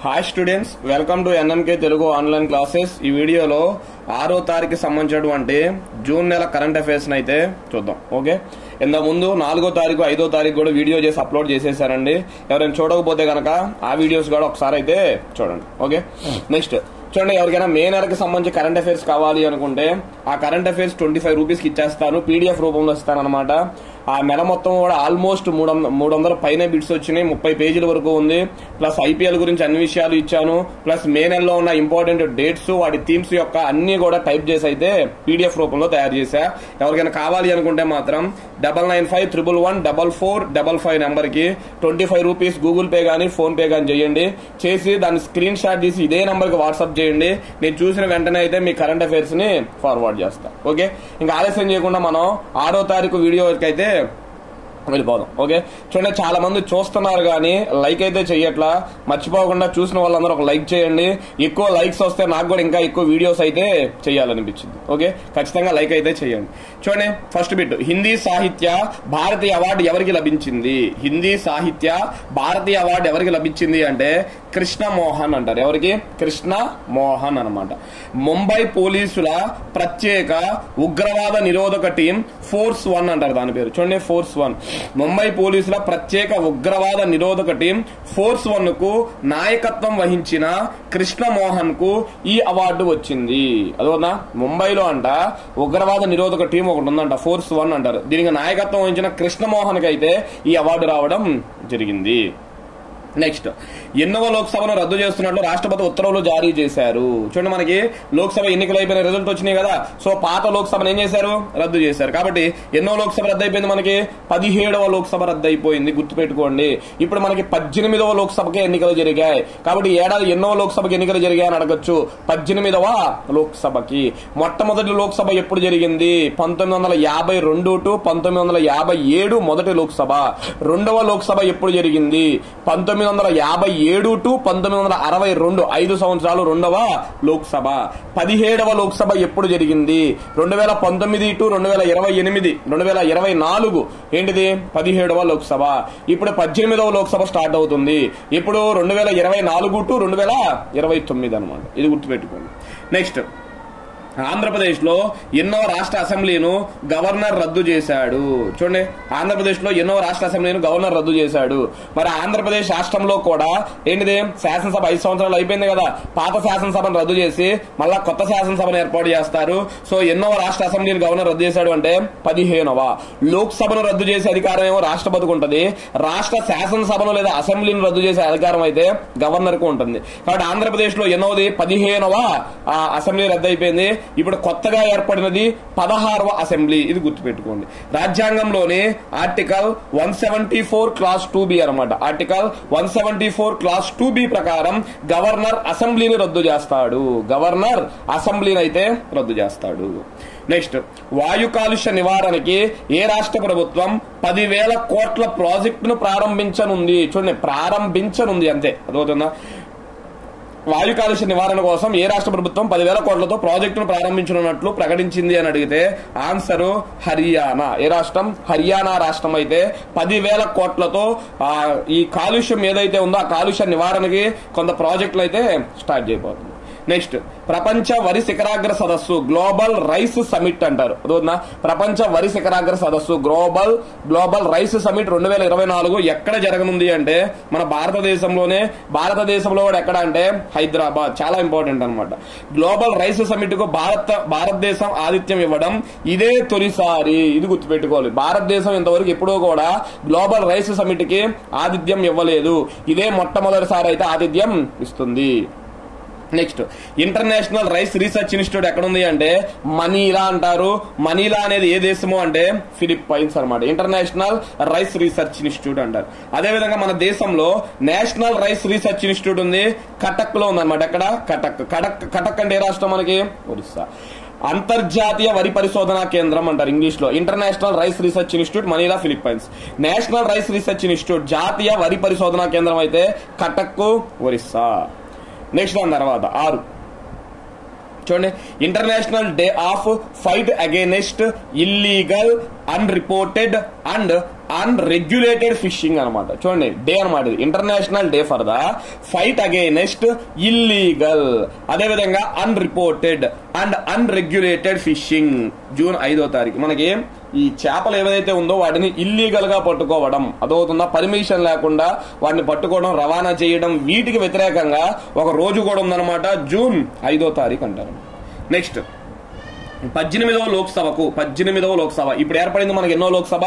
Hi students, welcome to NMK Telugu online classes. ఈ వీడియోలో 6వ తారీఖుకి సంబంధించినటువంటి జూన్ నెల కరెంట్ అఫైర్స్ అయితే చూద్దాం. ఓకే, ఇంత ముందు 4వ తారీఖు 5వ తారీఖు కూడా వీడియో చేసి అప్లోడ్ చేసేసారండి. ఎవరైనా చూడకపోతే కనుక ఆ వీడియోస్ కూడా ఒకసారి అయితే చూడండి. ఓకే, నెక్స్ట్ చూడండి, ఎవరికైనా మే నెలకి సంబంధించి కరెంట్ అఫైర్స్ కావాలి అనుకుంటే ఆ కరెంట్ అఫైర్స్ 25 రూపీస్కి ఇచ్చేస్తాను, పీడిఎఫ్ రూపంలో ఇస్తాను అనమాట. ఆ నెల మొత్తం కూడా ఆల్మోస్ట్ 300 పైన బిట్స్ వచ్చినాయి, 30 పేజీల వరకు ఉంది. ప్లస్ ఐపీఎల్ గురించి అన్ని విషయాలు ఇచ్చాను. ప్లస్ మే నెలలో ఉన్న ఇంపార్టెంట్ డేట్స్, వాటి థీమ్స్ యొక్క అన్ని కూడా టైప్ చేసి అయితే పీడిఎఫ్ రూపంలో తయారు చేశా. ఎవరికైనా కావాలి అనుకుంటే మాత్రం 9951114455 నెంబర్కి 25 రూపీస్ గూగుల్ పే కానీ ఫోన్ పే కానీ చేయండి. చేసి దాన్ని స్క్రీన్ షాట్ తీసి ఇదే నెంబర్కి వాట్సాప్ చేయండి. నేను చూసిన వెంటనే అయితే మీ కరెంట్ అఫైర్స్ ని ఫార్వర్డ్ చేస్తా. ఓకే, ఇంకా ఆలస్యం చేయకుండా మనం 6వ తారీఖు వీడియోకి అయితే వెళ్ళిపోదాం. ఓకే, చూడండి, చాలా మంది చూస్తున్నారు కానీ లైక్ అయితే చెయ్యట్లా. మర్చిపోకుండా చూసిన వాళ్ళందరూ ఒక లైక్ చేయండి. ఎక్కువ లైక్స్ వస్తే నాకు కూడా ఇంకా ఎక్కువ వీడియోస్ అయితే చేయాలనిపించింది. ఓకే, ఖచ్చితంగా లైక్ అయితే చేయండి. చూడండి, ఫస్ట్ బిట్, హిందీ సాహిత్య భారతీయ అవార్డు ఎవరికి లభించింది? హిందీ సాహిత్య భారతీయ అవార్డు ఎవరికి లభించింది అంటే కృష్ణ మోహన్ అంటారు. ఎవరికి? కృష్ణ మోహన్ అనమాట. ముంబై పోలీసుల ప్రత్యేక ఉగ్రవాద నిరోధక టీం ఫోర్స్ 1 అంటారు దాని పేరు. చూడండి, ఫోర్స్ 1. ముంబై పోలీసుల ప్రత్యేక ఉగ్రవాద నిరోధక టీం ఫోర్స్ 1 కు నాయకత్వం వహించిన కృష్ణ మోహన్ కు ఈ అవార్డు వచ్చింది. అదోనా, ముంబైలో అంట ఉగ్రవాద నిరోధక టీం ఒకటి ఉందంట, ఫోర్స్ 1 అంటారు. దీనికి నాయకత్వం వహించిన కృష్ణ మోహన్ కి అయితే ఈ అవార్డు రావడం జరిగింది. నెక్స్ట్, ఎన్నవ లోక్సభను రద్దు చేస్తున్నట్లు రాష్ట్రపతి ఉత్తర్వులు జారీ చేశారు. చూడండి, మనకి లోక్సభ ఎన్నికలు అయిపోయిన రిజల్ట్ వచ్చినాయి కదా. సో పాత లోక్సభను ఏం చేశారు? రద్దు చేశారు. కాబట్టి ఎన్నో లోక్సభ రద్దు అయిపోయింది? మనకి 17వ లోక్సభ రద్దు అయిపోయింది, గుర్తుపెట్టుకోండి. ఇప్పుడు మనకి 18వ లోక్సభకే ఎన్నికలు జరిగాయి. కాబట్టి ఏడాది ఎన్నో లోక్సభకి ఎన్నికలు జరిగాయని అడగచ్చు. 18వ లోక్సభకి. మొట్టమొదటి లోక్సభ ఎప్పుడు జరిగింది? 1952 టు 1957 మొదటి లోక్సభ. రెండవ లోక్సభ ఎప్పుడు జరిగింది? 1957 టు 1962, 5 సంవత్సరాలు రెండవ లోక్సభ. 17వ లోక్సభ ఎప్పుడు జరిగింది? 2019 టు 2028, 2024 ఏంటిది? 17వ లోక్సభ. ఇప్పుడు 18వ లోక్సభ స్టార్ట్ అవుతుంది. ఇప్పుడు 2024 టు 2029 అనమాట. ఇది గుర్తుపెట్టుకోండి. నెక్స్ట్, ఆంధ్రప్రదేశ్ లో ఎన్నో రాష్ట్ర అసెంబ్లీను గవర్నర్ రద్దు చేశాడు. చూడండి, ఆంధ్రప్రదేశ్ లో ఎన్నో రాష్ట్ర అసెంబ్లీను గవర్నర్ రద్దు చేశాడు. మరి ఆంధ్రప్రదేశ్ రాష్ట్రంలో కూడా ఏంటిది? శాసనసభ 5 సంవత్సరాలు అయిపోయింది కదా. పాత శాసనసభను రద్దు చేసి మళ్ళా కొత్త శాసనసభను ఏర్పాటు చేస్తారు. సో ఎన్నో రాష్ట్ర అసెంబ్లీని గవర్నర్ రద్దు చేశాడు అంటే 15వ. లోక్సభను రద్దు చేసే అధికారం ఏమో రాష్ట్రపతికి ఉంటుంది. రాష్ట్ర శాసనసభను లేదా అసెంబ్లీని రద్దు చేసే అధికారం అయితే గవర్నర్ కు ఉంటుంది. కాబట్టి ఆంధ్రప్రదేశ్ లో ఎన్నోది? 15వ అసెంబ్లీ రద్దు అయిపోయింది. ఇప్పుడు కొత్తగా ఏర్పడినది 16వ అసెంబ్లీ. ఇది గుర్తుపెట్టుకోండి. రాజ్యాంగంలోని ఆర్టికల్ 174 క్లాస్ 2B అనమాట. ఆర్టికల్ 174 క్లాస్ 2B ప్రకారం గవర్నర్ అసెంబ్లీని రద్దు చేస్తాడు. గవర్నర్ అసెంబ్లీని అయితే రద్దు చేస్తాడు. నెక్స్ట్, వాయు కాలుష్య నివారణకి ఏ రాష్ట్ర ప్రభుత్వం 10,000 కోట్ల ప్రాజెక్టును ప్రారంభించనుంది? చూడండి, ప్రారంభించనుంది అంతే, అదవుతుందా? వాయు కాలుష్య నివారణ కోసం ఏ రాష్ట్ర ప్రభుత్వం 10,000 కోట్లతో ప్రాజెక్టును ప్రారంభించనున్నట్లు ప్రకటించింది అని అడిగితే ఆన్సర్ హర్యానా. ఏ రాష్ట్రం? హర్యానా రాష్ట్రం అయితే 10,000 కోట్లతో ఈ కాలుష్యం ఏదైతే ఉందో ఆ కాలుష్య నివారణకి కొంత ప్రాజెక్టులు అయితే స్టార్ట్ చేయబోతుంది. నెక్స్ట్, ప్రపంచ వరి శిఖరాగ్ర సదస్సు గ్లోబల్ రైస్ సమిట్ అంటారు. అదోనా, ప్రపంచ వరి శిఖరాగ్ర సదస్సు గ్లోబల్ రైస్ సమిట్ 2024 ఎక్కడ జరగనుంది అంటే మన భారతదేశంలోనే. భారతదేశంలో కూడా ఎక్కడ అంటే హైదరాబాద్. చాలా ఇంపార్టెంట్ అనమాట. గ్లోబల్ రైస్ సమిట్ కు భారతదేశం ఆతిథ్యం ఇవ్వడం ఇదే తొలిసారి. ఇది గుర్తుపెట్టుకోవాలి. భారతదేశం ఇంతవరకు ఎప్పుడూ కూడా గ్లోబల్ రైస్ సమిట్ కి ఆతిథ్యం ఇవ్వలేదు. ఇదే మొట్టమొదటిసారి అయితే ఆతిథ్యం ఇస్తుంది. Next, international rice research institute ఎక్కడుంది అంటే మనీలా అంటారు. మనీలా అనేది ఏ దేశము అంటే ఫిలిప్పైన్స్ అనమాట. ఇంటర్నేషనల్ రైస్ రీసెర్చ్ ఇన్స్టిట్యూట్ అంటారు. అదేవిధంగా మన దేశంలో నేషనల్ రైస్ రీసెర్చ్ ఇన్స్టిట్యూట్ ఉంది, కటక్ లో ఉందన్నమాట. ఎక్కడ? కటక్ అంటే ఏ రాష్ట్రం మనకి? ఒరిస్సా. అంతర్జాతీయ వరి పరిశోధనా కేంద్రం అంటారు ఇంగ్లీష్ లో. International rice research institute Manila Philippines. National rice research institute జాతీయ వరి పరిశోధనా కేంద్రం అయితే కటక్, ఒరిస్సా. నెక్స్ట్ దాని తర్వాత 6, చూడండి, international day of fight against illegal, unreported and unregulated fishing అనమాట. చూడండి డే అనమాట, ఇది international day for the fight against illegal, అదేవిధంగా unreported and unregulated fishing. June 5వ తారీఖు మనకి ఈ చేపలు ఏవైతే ఉందో వాటిని ఇల్లీగల్ గా పట్టుకోవడం, అదవుతుందా, పర్మిషన్ లేకుండా వాటిని పట్టుకోవడం, రవాణా చేయడం, వీటికి వ్యతిరేకంగా ఒక రోజు కూడా ఉందన్నమాట, జూన్ 5వ తారీఖు అంటారు. నెక్స్ట్ 18వ లోక్సభ ఇప్పుడు ఏర్పడింది మనకి. ఎన్నో లోక్సభ?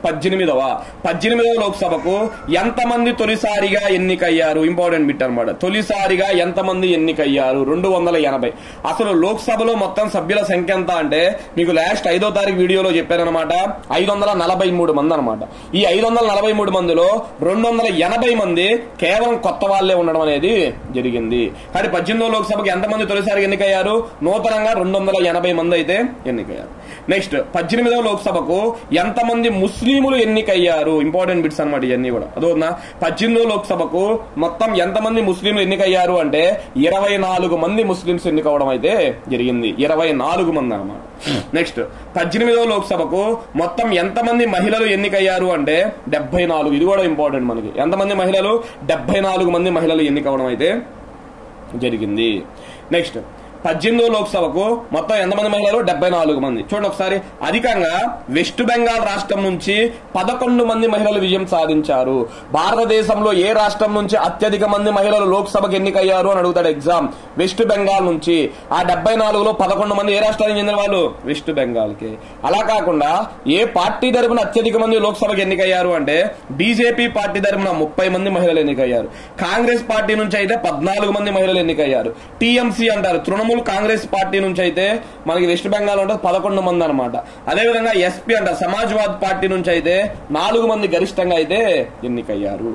18వ లోక్సభకు ఎంతమంది తొలిసారిగా ఎన్నికయ్యారు? ఇంపార్టెంట్ బిట్ అనమాట. తొలిసారిగా ఎంతమంది ఎన్నికయ్యారు? 280. అసలు లోక్సభలో మొత్తం సభ్యుల సంఖ్య ఎంత అంటే మీకు లాస్ట్ 5వ తారీఖు వీడియోలో చెప్పారనమాట, 543 మంది అనమాట. ఈ 543 మందిలో 280 మంది కేవలం కొత్త వాళ్లే ఉండడం అనేది జరిగింది. కానీ 18వ లోక్సభకు ఎంతమంది తొలిసారిగా ఎన్నికయ్యారు? నూతనంగా 280 మంది అయితే ఎన్నికయ్యారు. నెక్స్ట్ 18వ లోక్సభకు ఎంతమంది ముస్లింలు ఎన్నికయ్యారు? ఇంపార్టెంట్ బిట్స్ అనమాట ఇవన్నీ కూడా. అదోనా 18వ లోక్సభకు మొత్తం ఎంతమంది ముస్లింలు ఎన్నికయ్యారు అంటే 24 మంది ముస్లింస్ ఎన్నికవడం అయితే జరిగింది. 24 మంది అనమాట. నెక్స్ట్ 18వ లోక్సభకు మొత్తం ఎంతమంది మహిళలు ఎన్నికయ్యారు అంటే 74. ఇది కూడా ఇంపార్టెంట్ మనకి. ఎంతమంది మహిళలు? 74 మంది మహిళలు ఎన్నికవడం అయితే జరిగింది. నెక్స్ట్ 18వ లోక్సభకు మొత్తం ఎంతమంది మహిళలు? 74 మంది. చూడండి ఒకసారి, అధికంగా వెస్ట్ బెంగాల్ రాష్ట్రం నుంచి 11 మంది మహిళలు విజయం సాధించారు. భారతదేశంలో ఏ రాష్ట్రం నుంచి అత్యధిక మంది మహిళలు లోక్సభకు ఎన్నికయ్యారు అని అడుగుతాడు ఎగ్జామ్. వెస్ట్ బెంగాల్ నుంచి. ఆ 74లో 11 మంది ఏ రాష్ట్రానికి చెందిన వాళ్ళు? వెస్ట్ బెంగాల్కి. అలా కాకుండా ఏ పార్టీ తరపున అత్యధిక మంది లోక్సభకు ఎన్నికయ్యారు అంటే బీజేపీ పార్టీ తరపున 30 మంది మహిళలు ఎన్నికయ్యారు. కాంగ్రెస్ పార్టీ నుంచి అయితే 14 మంది మహిళలు ఎన్నికయ్యారు. టీఎంసీ అంటారు, తృణమూల్ కాంగ్రెస్ పార్టీ నుంచి అయితే మనకి వెస్ట్ బెంగాల్ ఉంటుంది 11 మంది అనమాట. అదేవిధంగా ఎస్పీ అంటారు, సమాజ్వాద్ పార్టీ నుంచి అయితే 4 మంది గరిష్టంగా అయితే ఎన్నికయ్యారు.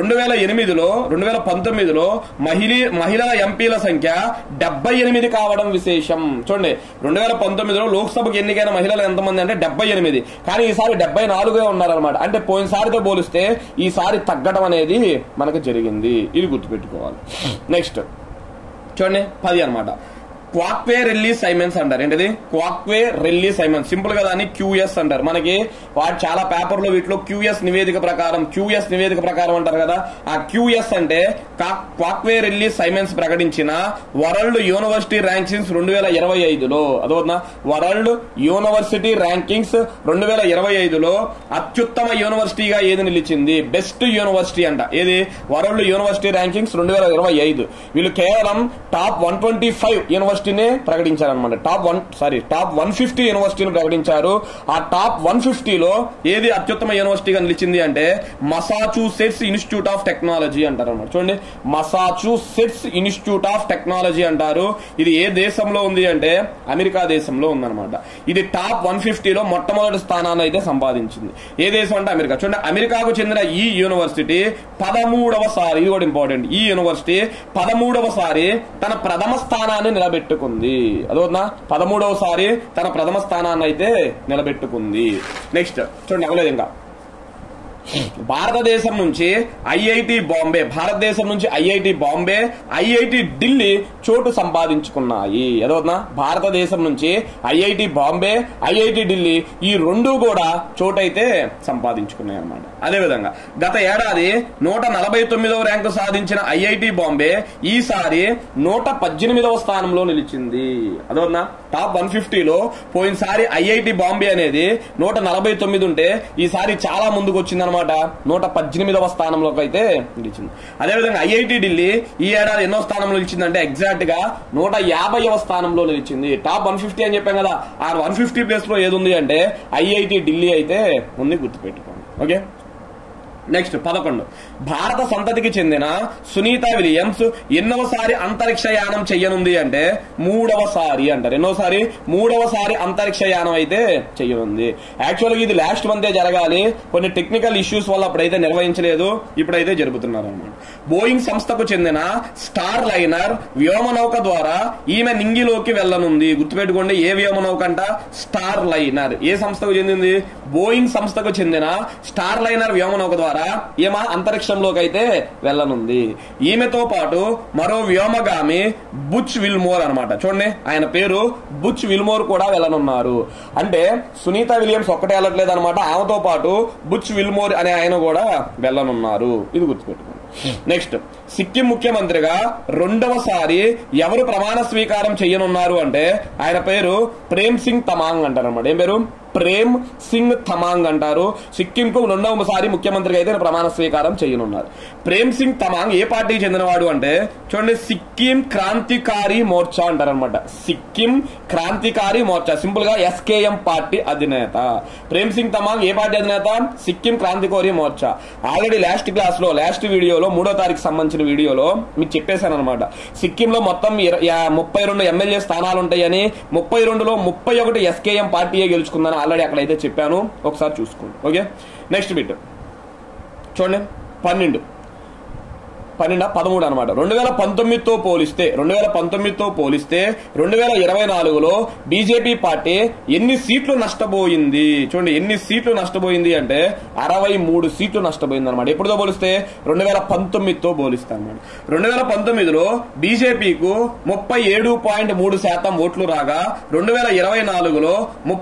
2019లో మహిళల ఎంపీల సంఖ్య 78 కావడం విశేషం. చూడండి 2019లో లోక్సభకు ఎన్నికైన మహిళలు ఎంతమంది అంటే 78, కానీ ఈసారి 74గా ఉన్నారనమాట. అంటే పోయినసారితో పోలిస్తే ఈసారి తగ్గడం అనేది మనకు జరిగింది. ఇది గుర్తుపెట్టుకోవాలి. నెక్స్ట్ చూడండి 10 అనమాట. క్వాక్వే రెల్లీ సైమన్స్ అంటారు. ఏంటిది? క్వాక్వే రెల్లీ సైమన్స్. సింపుల్ గా దాన్ని క్యూఎస్ అంటారు. మనకి వాటి చాలా పేపర్లో వీటిలో క్యూఎస్ నివేదిక ప్రకారం అంటారు కదా. ఆ క్యూఎస్ అంటే క్వాక్వే రెల్లీ సైమన్స్ ప్రకటించిన వరల్డ్ యూనివర్సిటీ ర్యాంకింగ్స్ 2025లో, అదవుతుందా, వరల్డ్ యూనివర్సిటీ ర్యాంకింగ్స్ 2025లో అత్యుత్తమ యూనివర్సిటీగా ఏది నిలిచింది? బెస్ట్ యూనివర్సిటీ అంట. ఏది? World university rankings 2025. వీళ్ళు కేవలం టాప్ 125 యూనివర్సిటీని ప్రకటించారనమాట. టాప్ 150 యూనివర్సిటీని ప్రకటించారు. ఆ టాప్ 150లో ఏది అత్యుత్తమ యూనివర్సిటీగా నిలిచింది అంటే మసాచుసెట్స్ ఇన్స్టిట్యూట్ ఆఫ్ టెక్నాలజీ అంటారు అనమాట. చూడండి, మసాచుసెట్స్ ఇన్స్టిట్యూట్ ఆఫ్ టెక్నాలజీ అంటారు. ఇది ఏ దేశంలో ఉంది అంటే అమెరికా దేశంలో ఉందన్నమాట. ఇది టాప్ 150లో మొట్టమొదటి స్థానాన్ని అయితే సంపాదించింది. ఏ దేశం అంటే అమెరికా. చూడండి, అమెరికాకు చెందిన ఈ యూనివర్సిటీ 13వసారి, ఇది కూడా ఇంపార్టెంట్, ఈ యూనివర్సిటీ 13వసారి తన ప్రథమ స్థానాన్ని నిలబెట్టుకుంది. అదోనా 13వసారి తన ప్రథమ స్థానాన్ని అయితే నిలబెట్టుకుంది. నెక్స్ట్ చూడండి, అవ్వలేదు ఇంకా. భారతదేశం నుంచి ఐఐటి బాంబే, ఐఐటి ఢిల్లీ చోటు సంపాదించుకున్నాయి. అదవునా భారతదేశం నుంచి ఐఐటి బాంబే, ఐఐటి ఢిల్లీ ఈ రెండు కూడా చోటైతే సంపాదించుకున్నాయి అన్నమాట. అదేవిధంగా గత ఏడాది 149వ ర్యాంకు సాధించిన ఐఐటి బాంబే ఈసారి 118వ స్థానంలో నిలిచింది. అదవునా టాప్ 150లో పోయినసారి ఐఐటి బాంబే అనేది 149 ఉంటే ఈసారి చాలా ముందుకు వచ్చిందనమాట. 118వ స్థానంలోకి అయితే నిలిచింది. అదేవిధంగా ఐఐటి ఢిల్లీ ఈ ఏడాది ఎన్నో స్థానంలో నిలిచిందంటే ఎగ్జాక్ట్ గా 150వ స్థానంలో నిలిచింది. టాప్ 150 అని చెప్పాం కదా, ఆ 150 ప్లేస్ లో ఏది ఉంది అంటే ఐఐటి ఢిల్లీ అయితే ఉంది, గుర్తుపెట్టుకోండి. ఓకే. నెక్స్ట్ 11. భారత సంతతికి చెందిన సునీత విలియమ్స్ ఎన్నోసారి అంతరిక్ష యానం చెయ్యనుంది అంటే 3వసారి అంటారు. ఎన్నోసారి? 3వసారి అంతరిక్ష యానం అయితే చెయ్యనుంది. యాక్చువల్గా ఇది లాస్ట్ మంతే జరగాలి, కొన్ని టెక్నికల్ ఇష్యూస్ వల్ల అప్పుడైతే నిర్వహించలేదు, ఇప్పుడైతే జరుపుతున్నారు అన్నమాట. బోయింగ్ సంస్థకు చెందిన స్టార్ లైనర్ వ్యోమనౌక ద్వారా ఈమె నింగిలోకి వెళ్లనుంది. గుర్తుపెట్టుకోండి, ఏ వ్యోమనౌక అంట? Star liner. ఏ సంస్థకు చెందింది? బోయింగ్ సంస్థకు చెందిన స్టార్ లైనర్ వ్యోమనౌక ద్వారా ద్వారా ఈమె అంతరిక్షంలోకి అయితే వెళ్ళనుంది. ఈమెతో పాటు మరో వ్యోమగామి బుచ్ విల్మోర్ అనమాట. చూడండి, ఆయన పేరు బుచ్ విల్మోర్ కూడా వెళ్ళనున్నారు. అంటే సునీత విలియమ్స్ ఒక్కటే వెళ్ళట్లేదు అనమాట, ఆమెతో పాటు బుచ్ విల్మోర్ అనే ఆయన కూడా వెళ్ళనున్నారు. ఇది గుర్తుపెట్టుకోండి. నెక్స్ట్, సిక్కిం ముఖ్యమంత్రిగా రెండవసారి ఎవరు ప్రమాణ స్వీకారం చేయనున్నారు అంటే ఆయన పేరు ప్రేమ్ సింగ్ తమాంగ్ అంటారు అనమాట. ఏం పేరు? ప్రేమ్ సింగ్ తమాంగ్ అంటారు. సిక్కింకు రెండవసారి ముఖ్యమంత్రిగా అయితే ప్రమాణ స్వీకారం చేయనున్నారు. ప్రేమ్ సింగ్ తమాంగ్ ఏ పార్టీకి చెందినవాడు అంటే చూడండి, సిక్కిం క్రాంతికారి మోర్చా అంటారు అనమాట. సిక్కిం క్రాంతికారి మోర్చా, సింపుల్ గా SKM పార్టీ అధినేత. ప్రేమ్ సింగ్ తమాంగ్ ఏ పార్టీ అధినేత? సిక్కిం క్రాంతికారి మోర్చా. ఆల్రెడీ లాస్ట్ వీడియోలో 3వ తారీఖు సంబంధించిన వీడియోలో మీకు చెప్పేశాను అనమాట. సిక్కిం లో మొత్తం 32 ఎమ్మెల్యే స్థానాలు ఉంటాయని, 32లో 31 SKM పార్టీయే గెలుచుకుందని ఆల్రెడీ అక్కడైతే చెప్పాను, ఒకసారి చూసుకోండి. ఓకే, నెక్స్ట్ బిట్ చూడండి, 13 అనమాట. 2019తో పోలిస్తే 2024లో బీజేపీ పార్టీ ఎన్ని సీట్లు నష్టపోయింది? చూడండి, ఎన్ని సీట్లు నష్టపోయింది అంటే 63 సీట్లు నష్టపోయింది అనమాట. ఎప్పుడుతో పోలిస్తే? 2019తో పోలిస్తే అనమాట. 2019లో బీజేపీకు 37.3% ఓట్లు రాగా 2024లో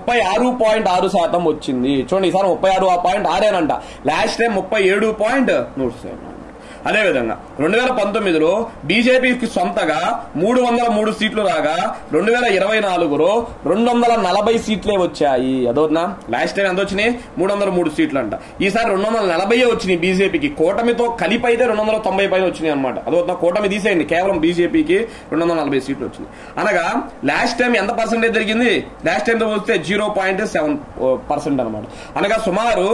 36.6% వచ్చింది. చూడండి, ఈసారి 36.6 లాస్ట్ టైం 37.3. అదేవిధంగా 2019లో బీజేపీకి సొంతగా 303 సీట్లు రాగా 2024లో 240 సీట్లే వచ్చాయి. అదోనా, లాస్ట్ టైం ఎంత వచ్చినాయి? 303 సీట్లు అంట. ఈసారి 240 వచ్చినాయి బీజేపీకి. కూటమితో కలిపి అయితే 290 పైన వచ్చినాయి అనమాట. అదోనా, కూటమి తీసేయండి, కేవలం బీజేపీకి 240 సీట్లు వచ్చినాయి. అనగా లాస్ట్ టైం ఎంత పర్సెంటేజ్ జరిగింది? లాస్ట్ టైం తో వస్తే 0.7% అనమాట. అనగా సుమారు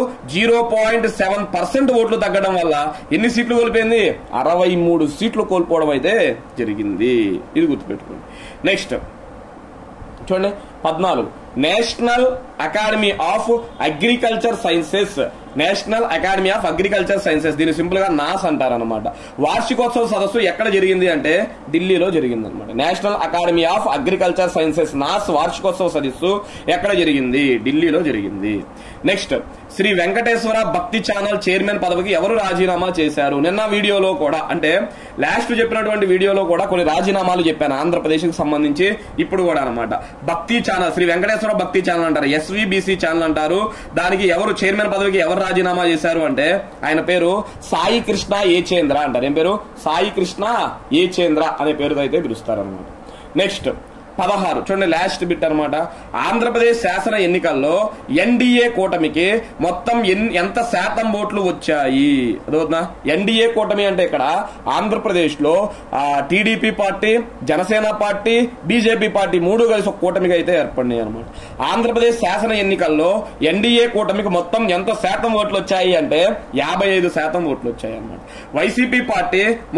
0.7% ఓట్లు తగ్గడం వల్ల ఎన్ని సీట్లు కోల్పోయింది? 63 సీట్లు కోల్పోవడం అయితే జరిగింది. ఇది గుర్తుపెట్టుకోండి. నెక్స్ట్ చూడండి, 14 national academy of agriculture sciences. National academy of agriculture sciences, దీన్ని సింపుల్ గా నాస్ అంటారు అనమాట. వార్షికోత్సవ సదస్సు ఎక్కడ జరిగింది అంటే ఢిల్లీలో జరిగింది అనమాట. National academy of agriculture sciences NAAS వార్షికోత్సవ సదస్సు ఎక్కడ జరిగింది? ఢిల్లీలో జరిగింది. నెక్స్ట్, శ్రీ వెంకటేశ్వర భక్తి ఛానల్ చైర్మన్ పదవికి ఎవరు రాజీనామా చేశారు? నిన్న వీడియోలో కూడా, అంటే లాస్ట్ చెప్పినటువంటి వీడియోలో కూడా కొన్ని రాజీనామాలు చెప్పాను ఆంధ్రప్రదేశ్ కి సంబంధించి. ఇప్పుడు కూడా అనమాట, భక్తి ఛానల్, శ్రీ వెంకటేశ్వర భక్తి ఛానల్ అంటారు, SVBC ఛానల్ అంటారు. దానికి ఎవరు చైర్మన్ పదవికి ఎవరు రాజీనామా చేశారు అంటే ఆయన పేరు సాయి కృష్ణ ఏచేంద్ర అంటారు. ఏం పేరు? సాయి కృష్ణ ఏచేంద్ర అనే పేరుతో అయితే పిలుస్తారు అనమాట. నెక్స్ట్ 16 చూడండి, లాస్ట్ బిట్ అనమాట. ఆంధ్రప్రదేశ్ శాసన ఎన్నికల్లో NDA కూటమికి మొత్తం ఎంత శాతం ఓట్లు వచ్చాయి? అదవుతుందా? NDA కూటమి అంటే ఇక్కడ ఆంధ్రప్రదేశ్ లో TDP party, Janasena party, BJP party 3 కలిసి ఒక కూటమిగా అయితే ఏర్పడినాయి అనమాట. ఆంధ్రప్రదేశ్ శాసన ఎన్నికల్లో NDA కూటమికి మొత్తం ఎంత శాతం ఓట్లు వచ్చాయి అంటే 55% ఓట్లు వచ్చాయి అనమాట. వైసీపీ పార్టీ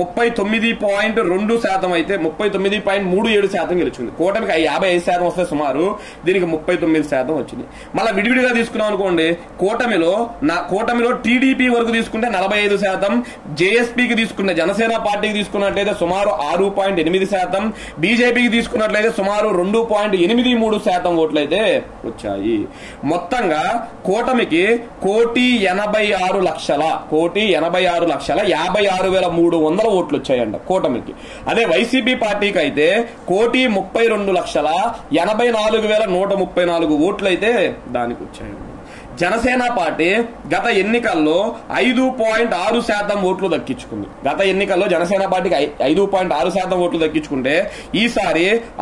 39.2% అయితే 39.37% గెలిచింది. కూటమికి 55% వస్తే సుమారు దీనికి 39% వచ్చింది. మళ్ళీ విడివిడిగా తీసుకున్నాం అనుకోండి, కూటమిలో టీడీపీ వరకు తీసుకుంటే 45%, జేఎస్పీకి తీసుకుంటే జనసేన పార్టీకి తీసుకున్నట్లయితే సుమారు 6.8%, బీజేపీకి తీసుకున్నట్లయితే సుమారు 2.83% ఓట్లు అయితే వచ్చాయి. మొత్తంగా కూటమికి 1,86,56,300 ఓట్లు వచ్చాయంట కూటమికి. అదే వైసీపీ పార్టీకి అయితే 1,32,84,134 ఓట్లు అయితే దానికి వచ్చాయండి. జనసేన పార్టీ గత ఎన్నికల్లో 5.6% ఓట్లు దక్కించుకుంది. గత ఎన్నికల్లో జనసేన పార్టీకి 5.6% ఓట్లు దక్కించుకుంటే ఈసారి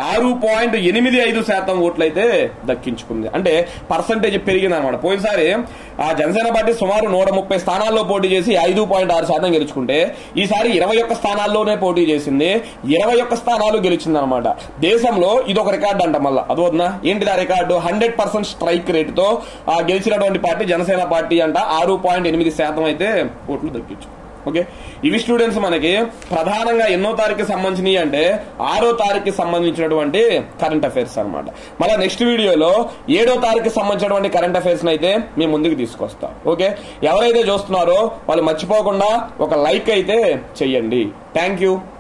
6.85% ఓట్లు అయితే దక్కించుకుంది. అంటే పర్సంటేజ్ పెరిగింది అనమాట. పోయినసారి ఆ జనసేన పార్టీ సుమారు 130 స్థానాల్లో పోటీ చేసి 5.6% గెలుచుకుంటే ఈసారి 21 స్థానాల్లోనే పోటీ చేసింది, 21 స్థానాలు గెలిచింది అనమాట. దేశంలో ఇదొక రికార్డు అంట. మళ్ళా అదోనా ఏంటిది ఆ రికార్డు? 100% స్ట్రైక్ రేటుతో గెలిచిన పార్టీ జనసేన పార్టీ అంట. 6.8% అయితే ఓట్లు దక్కించు. ఓకే, ఇవి స్టూడెంట్స్ మనకి ప్రధానంగా ఎన్నో తారీఖుకి సంబంధించినవి అంటే 6వ తారీఖుకి సంబంధించినటువంటి కరెంట్ అఫైర్స్ అనమాట. మళ్ళీ నెక్స్ట్ వీడియోలో 7వ తారీఖుకి సంబంధించినటువంటి కరెంట్ అఫైర్స్ అయితే మేము ముందుకు తీసుకొస్తాం. ఓకే, ఎవరైతే చూస్తున్నారో వాళ్ళు మర్చిపోకుండా ఒక లైక్ అయితే చెయ్యండి. Thank you.